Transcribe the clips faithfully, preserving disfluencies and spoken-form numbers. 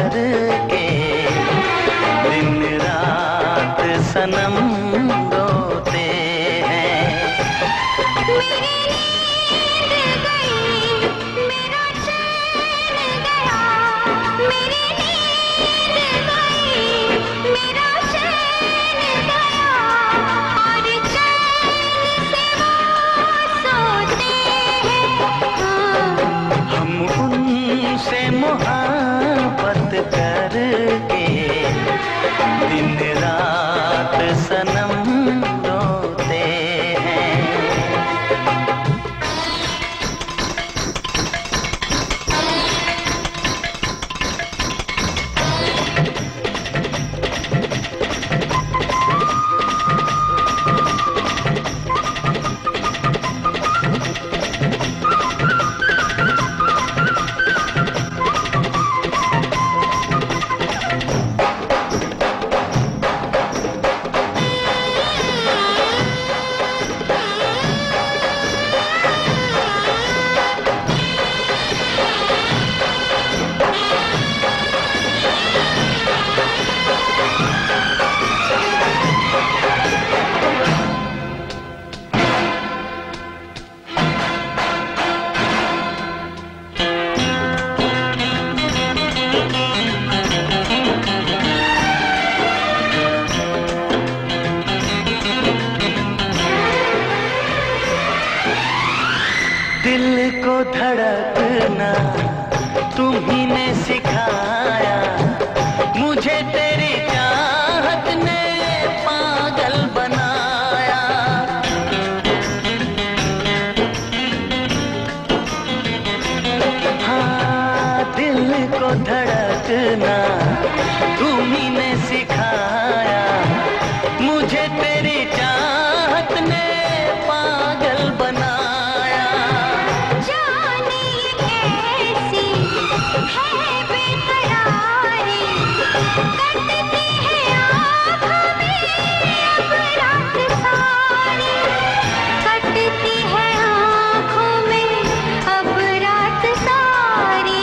करके दिन रात सनम रोते हैं। मेरी नींद गई, मेरा चैन गया, मेरी नींद गई, मेरा चैन गया, और चैन से वो सोते हैं। हम उनसे मोहब्बत करके दिन रात सनम रोते हैं। दिल को धड़कना तुम्ही ने सिखाया, मुझे तेरी चाहत ने पागल बनाया। हाँ, दिल को धड़कना तुम्ही ने सिखाया, मुझे तेरी चाहत ने पागल बनाया। है बेकरारी, कटती है आँखों में अब रात सारी, कटती है आँखों में अब रात सारी।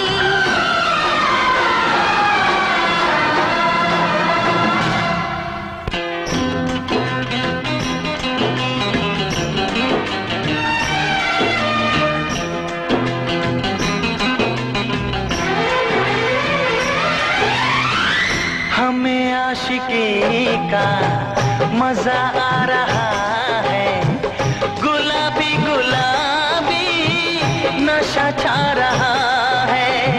हमें आशिकी का मजा आ रहा है, गुलाबी गुलाबी नशा छा रहा है।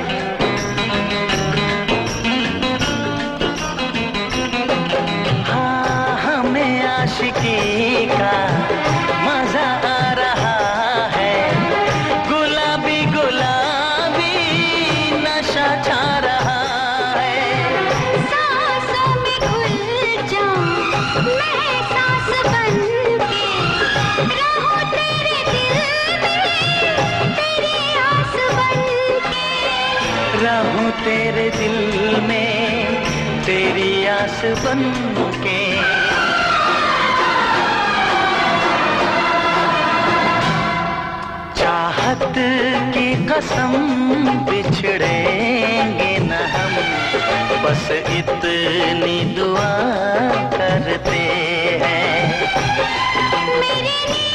हाँ, हमें आशिकी का मजा आ रहा है, गुलाबी गुलाबी नशा छा रहा है। मैं सांस बन के रहूं तेरे दिल में, तेरी आस बन के रहूं तेरे दिल में, तेरी आस बन के। चाहत की कसम बिछड़ेंगे न हम, बस इतनी दुआ करते हैं। मेरी